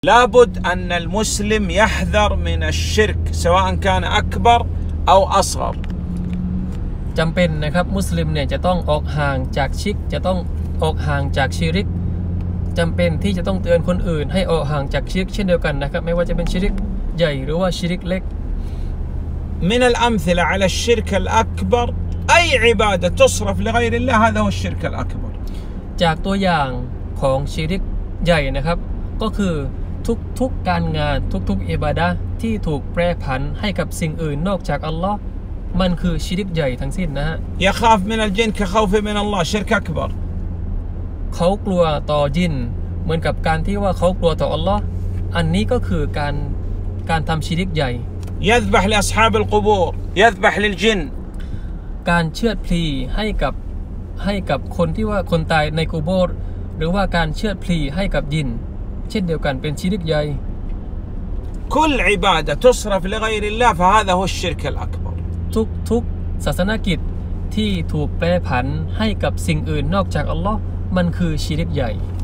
لابد أن المسلم يحذر من الشرك سواء كان أكبر أو أصغر จำเป็นนะครับมุสลิมเนี่ยจะต้องออกห่างจากชิริกจะต้องออกห่างจากชิริกจำเป็นที่จะต้องเตือนคนอื่นให้ออกห่างจากชิริกเช่นเดียวกันนะครับไม่ว่าจะเป็นชิริกใหญ่หรือว่าชิริกเล็ก من الأمثلة على الشرك الأكبر أي عبادة تصرف لغير الله هذا هو الشرك الأكبر จากตัวอย่างของชิริกใหญ่นะครับก็คือทุกการงานทุกอิบาดะห์ที่ถูกแปรผันให้กับสิ่งอื่นนอกจากอัลลอฮ์มันคือชิริกใหญ่ทั้งสิ้นนะฮะ يخاف من الجن كخوف من الله شرك أكبر เขากลัวต่อยินเหมือนกับการที่ว่าเขากลัวต่ออัลลอฮ์อันนี้ก็คือการทำชิริกใหญ่ يذبح لأصحاب القبور يذبح للجن การเชือดพลีให้กับคนที่ว่าคนตายในกูโบร์หรือว่าการเชือดพลีให้กับยินเช่นเดียวกันเป็นชิริกใหญ่ كل عبادة تصرف لغير الله فهذا هو الشرك الأكبر ทุกศาสนกิจที่ถูกแปรผันให้กับสิ่งอื่นนอกจากอัลลอฮ์มันคือชิริกใหญ่